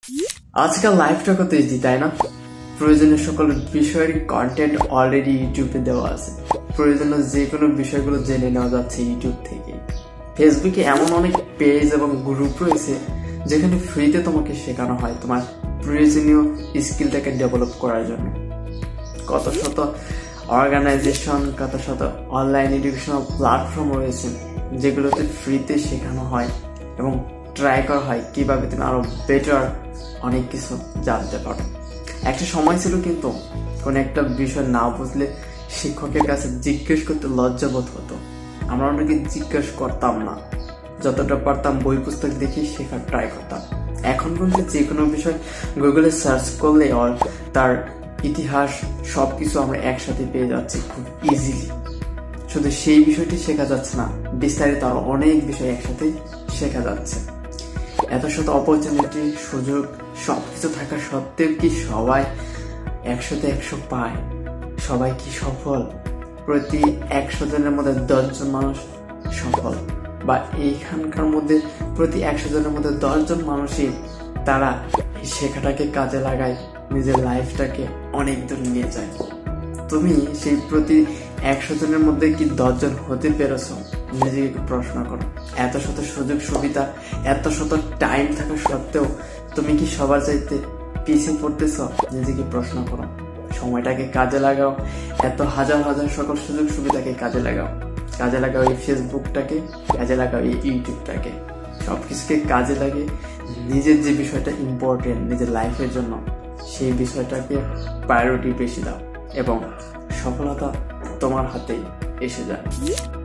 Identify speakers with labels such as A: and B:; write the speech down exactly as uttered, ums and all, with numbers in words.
A: আজকাল লাইফটা কত ইজি, তাই না? প্রয়োজনীয় সকল বিষয়ের কন্টেন্ট অলরেডি ইউটিউবে দেওয়া আছে। প্রয়োজনীয় যে কোনো বিষয়গুলো জেনে নেওয়া যাচ্ছে ইউটিউব থেকে। ফেসবুকে এমন অনেক পেজ এবং গ্রুপ রয়েছে যেখানে ফ্রিতে তোমাকে শেখানো হয় তোমার প্রয়োজনীয় স্কিলটাকে ডেভেলপ করার জন্য। কত শত অর্গানাইজেশন, কত শত অনলাইন এডুকেশনাল প্ল্যাটফর্ম রয়েছে যেগুলোতে ফ্রিতে শেখানো হয় এবং ট্রাই করা হয় কিভাবে তুমি আরো বেটার অনেক কিছু জানতে পারো। একটা সময় ছিল কিন্তু কোনো একটা বিষয় না বুঝলে শিক্ষকের কাছে জিজ্ঞেস করতে লজ্জাবোধ হতো। আমরা অনেকে জিজ্ঞেস করতাম না, যতটা পারতাম বই পুস্তক দেখে শেখার ট্রাই করতাম। এখন কিন্তু যে কোনো বিষয় গুগলে সার্চ করলে আর তার ইতিহাস সবকিছু আমরা একসাথে পেয়ে যাচ্ছি খুব ইজিলি। শুধু সেই বিষয়টি শেখা যাচ্ছে না, বিস্তারিত আরো অনেক বিষয় একসাথে শেখা যাচ্ছে। এত শত অপরচুনিটি, সুযোগ সবকিছু থাকা সত্ত্বেও কি সবাই একশোতে একশো পায়? সবাই কি সফল? প্রতি একশো জনের মধ্যে দশজন মানুষ সফল, বা এইখানকার মধ্যে প্রতি একশো জনের মধ্যে দশজন মানুষই তারা শেখাটাকে কাজে লাগায়, নিজের লাইফটাকে অনেক দূর নিয়ে যায়। তুমি সেই প্রতি একশো জনের মধ্যে কি দশজন হতে পেরেছ? নিজেকে প্রশ্ন করো। এত শত সুযোগ সুবিধা, এত শত টাইম থাকা সত্ত্বেও তুমি কি সবার চাইতে পিছিয়ে পড়তেছ? নিজেকে প্রশ্ন করো। সময়টাকে কাজে লাগাও, এত হাজার হাজার সকল সুযোগ সুবিধাকে কাজে লাগাও। কাজে লাগাও এই ফেসবুকটাকে, কাজে লাগাও এই ইউটিউবটাকে। সবকিছুকে কাজে লাগে নিজের যে বিষয়টা ইম্পর্টেন্ট নিজের লাইফের জন্য, সেই বিষয়টাকে প্রায়োরিটি বেশি দাও এবং সফলতা তোমার হাতেই এসে যায়।